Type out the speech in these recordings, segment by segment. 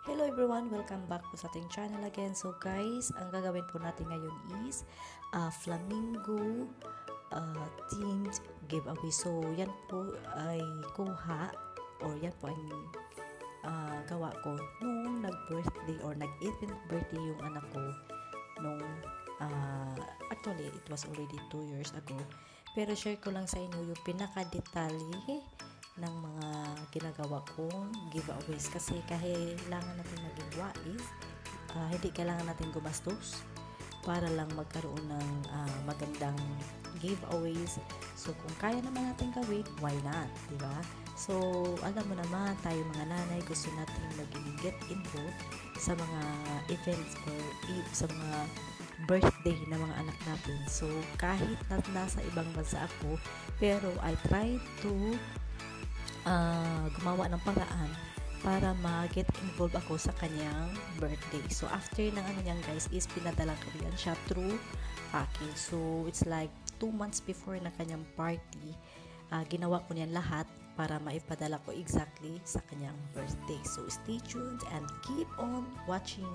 Hello everyone! Welcome back po sa ating channel again. So guys, ang gagawin po natin ngayon is flamingo themed giveaway. So yan po ay kuha or yan po ay gawa ko nung nag-birthday or nag-18th birthday yung anak ko nung actually it was already 2 years ago. Pero share ko lang sa inyo yung pinaka-detalye ng mga ginagawa kong giveaways kasi kailangan natin maging wais, hindi kailangan natin gumastos para lang magkaroon ng magandang giveaways. So kung kaya naman natin gawin, why not, di ba? So alam mo naman, tayo mga nanay gusto natin maging get involved sa mga events or sa mga birthday ng mga anak natin. So kahit nasa ibang bansa ako, pero I try to gumawa ng paraan para ma-get involved ako sa kanyang birthday. So, after ng ano niyan guys, is pinadala ko yan siya through package. So, it's like 2 months before na kanyang party, ginawa ko niyan lahat para maipadala ko exactly sa kanyang birthday. So, stay tuned and keep on watching.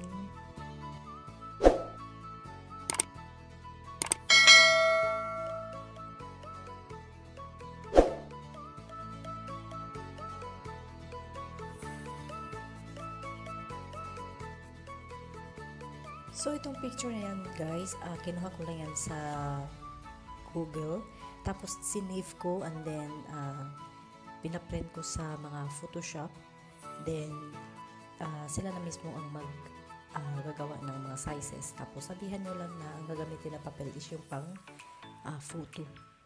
So, itong picture na yan, guys, kinuha ko lang yan sa Google. Tapos, sinave ko and then, pinaprint ko sa mga Photoshop. Then, sila na mismo ang gagawa ng mga sizes. Tapos, sabihan nyo lang na ang gagamitin na papel is yung pang photo.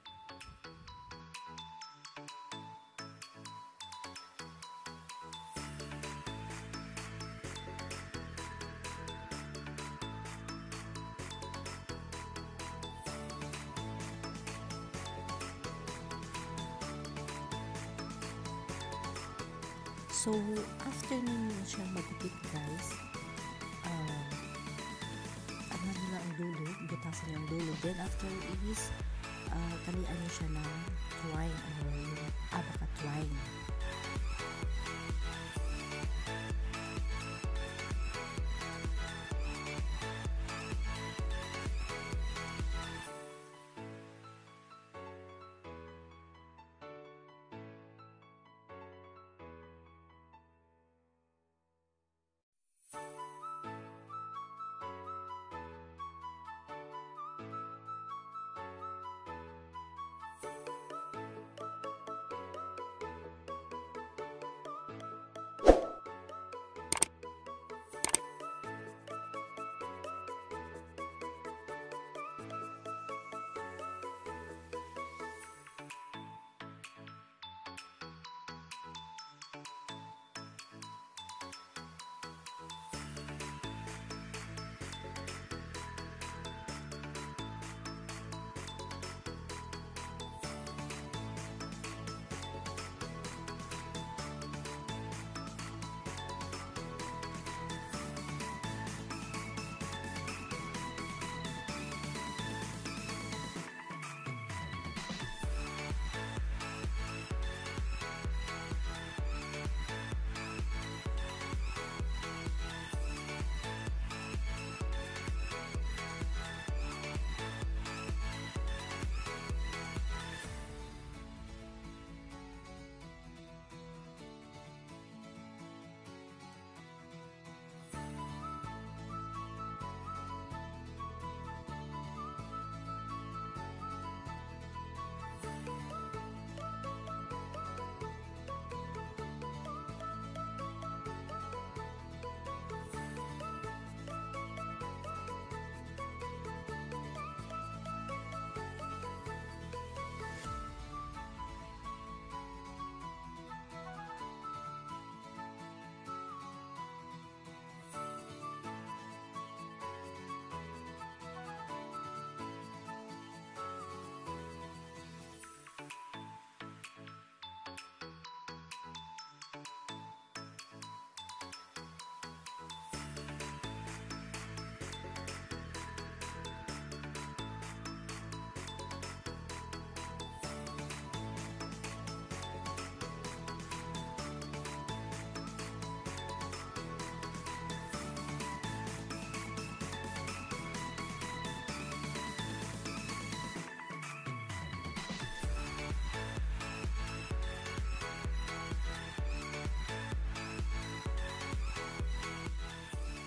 So, after ninyo siya magupit guys, ano nila ang dulo, butasan yung dulo. Then after is, talian nyo siya ng twine or abaka twine.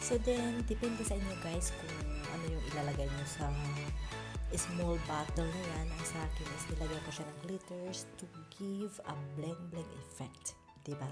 So then, depende sa inyo guys kung ano yung ilalagay nyo sa small bottle na yan. Ang sa akin is nilagyan ko siya ng glitters to give a bling bling effect. Diba?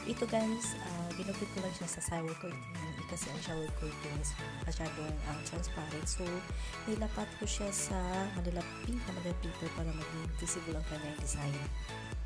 ito guys, ginupit ko lang siya sa shower curtain kasi ang shower curtain is masyadong transparent. So, nilapat ko siya sa manila pink na manila paper para maging visible ang kanyang design.